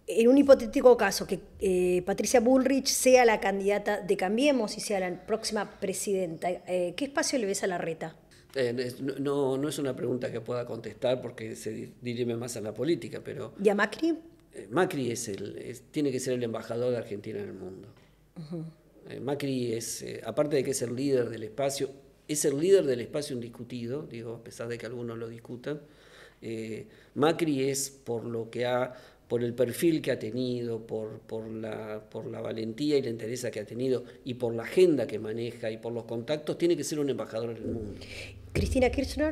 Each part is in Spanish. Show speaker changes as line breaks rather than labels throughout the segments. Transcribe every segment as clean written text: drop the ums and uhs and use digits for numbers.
En un hipotético caso, que Patricia Bullrich sea la candidata de Cambiemos y sea la próxima presidenta, ¿qué espacio le ves a Larreta?
No es una pregunta que pueda contestar porque se dirime más a la política, pero...
¿Y a Macri?
Macri tiene que ser el embajador de Argentina en el mundo. Macri es, aparte de que es el líder del espacio, es el líder del espacio indiscutido, digo, a pesar de que algunos lo discutan. Macri es por el perfil que ha tenido, por la valentía y la entereza que ha tenido, y por la agenda que maneja y por los contactos, tiene que ser un embajador en el mundo.
¿Cristina Kirchner?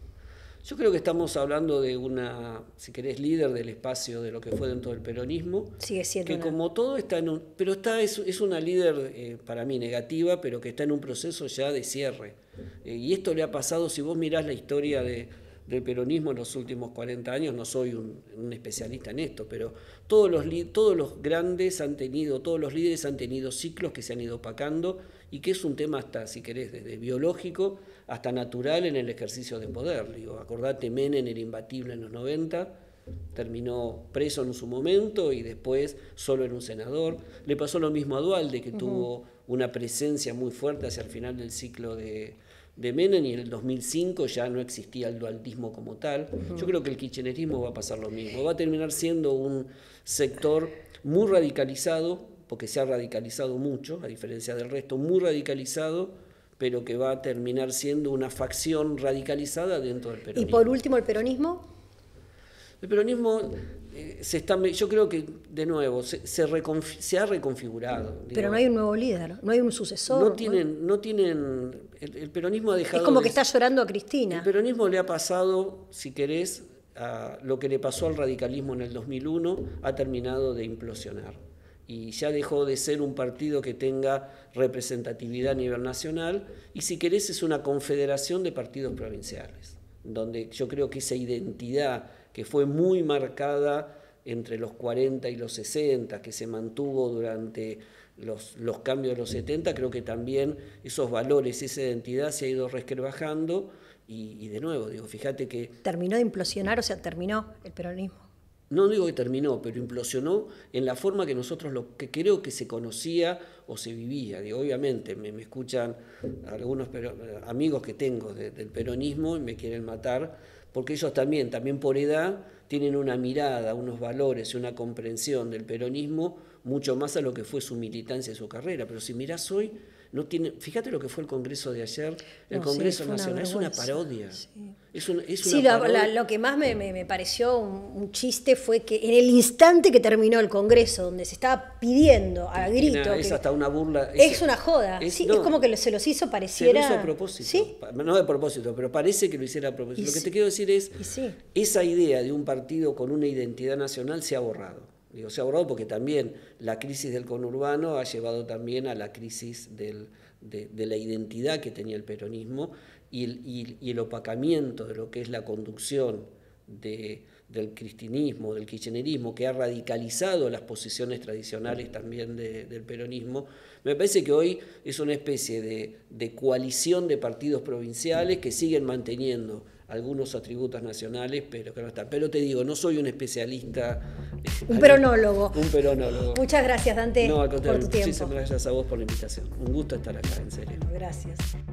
Yo creo que estamos hablando de una, si querés, líder del espacio de lo que fue dentro del peronismo.
Sigue siendo
que como todo está en un... Pero es una líder, para mí, negativa, pero que está en un proceso ya de cierre. Y esto le ha pasado, si vos mirás la historia del peronismo en los últimos 40 años, no soy un especialista en esto, pero todos los grandes han tenido, todos los líderes han tenido ciclos que se han ido opacando y que es un tema hasta, si querés, desde biológico hasta natural en el ejercicio de poder. Digo, acordate, Menem era imbatible en los 90, terminó preso en su momento y después solo era un senador. Le pasó lo mismo a Duhalde, que tuvo una presencia muy fuerte hacia el final del ciclo de Menem, y en el 2005 ya no existía el dualdismo como tal. Yo creo que el kirchnerismo va a pasar lo mismo, va a terminar siendo un sector muy radicalizado, porque se ha radicalizado mucho, a diferencia del resto, muy radicalizado, pero que va a terminar siendo una facción radicalizada dentro del peronismo.
Y por último, ¿el peronismo?
El peronismo yo creo que, de nuevo, se ha reconfigurado.
Pero no hay un nuevo líder, no hay un sucesor.
No tienen el peronismo ha dejado...
Es como que está llorando a Cristina.
El peronismo le ha pasado, si querés, a lo que le pasó al radicalismo en el 2001, ha terminado de implosionar. Y ya dejó de ser un partido que tenga representatividad a nivel nacional, y si querés es una confederación de partidos provinciales, donde yo creo que esa identidad que fue muy marcada entre los 40 y los 60, que se mantuvo durante los cambios de los 70, creo que también esos valores, esa identidad se ha ido resquebrajando y de nuevo, digo, fíjate que...
¿Terminó de implosionar, o sea, terminó el peronismo?
No digo que terminó, pero implosionó en la forma que nosotros, lo que creo que se conocía o se vivía. Digo, obviamente me escuchan algunos amigos que tengo del peronismo y me quieren matar, porque ellos también por edad, tienen una mirada, unos valores y una comprensión del peronismo mucho más a lo que fue su militancia y su carrera. Pero si mirás hoy, no tiene, fíjate lo que fue el Congreso de ayer, el Congreso Nacional, es una parodia. Sí. Es una parodia.
Lo que más me pareció un chiste fue que en el instante que terminó el Congreso, donde se estaba pidiendo a grito...
Es hasta una burla.
Es una joda. Es como que se los hizo, pareciera...
Se lo hizo a propósito. ¿Sí? No de propósito, pero parece que lo hiciera a propósito. Lo que te quiero decir es, esa idea de un partido con una identidad nacional se ha borrado. Digo, se ha borrado porque también la crisis del conurbano ha llevado también a la crisis de la identidad que tenía el peronismo y el opacamiento de lo que es la conducción del cristinismo, del kirchnerismo, que ha radicalizado las posiciones tradicionales también del peronismo. Me parece que hoy es una especie de coalición de partidos provinciales que siguen manteniendo algunos atributos nacionales, pero que no están. Pero te digo, no soy un especialista.
Un peronólogo.
Un peronólogo.
Muchas gracias, Dante, por tu tiempo.
Muchísimas gracias a vos por la invitación. Un gusto estar acá, en serio.
Gracias.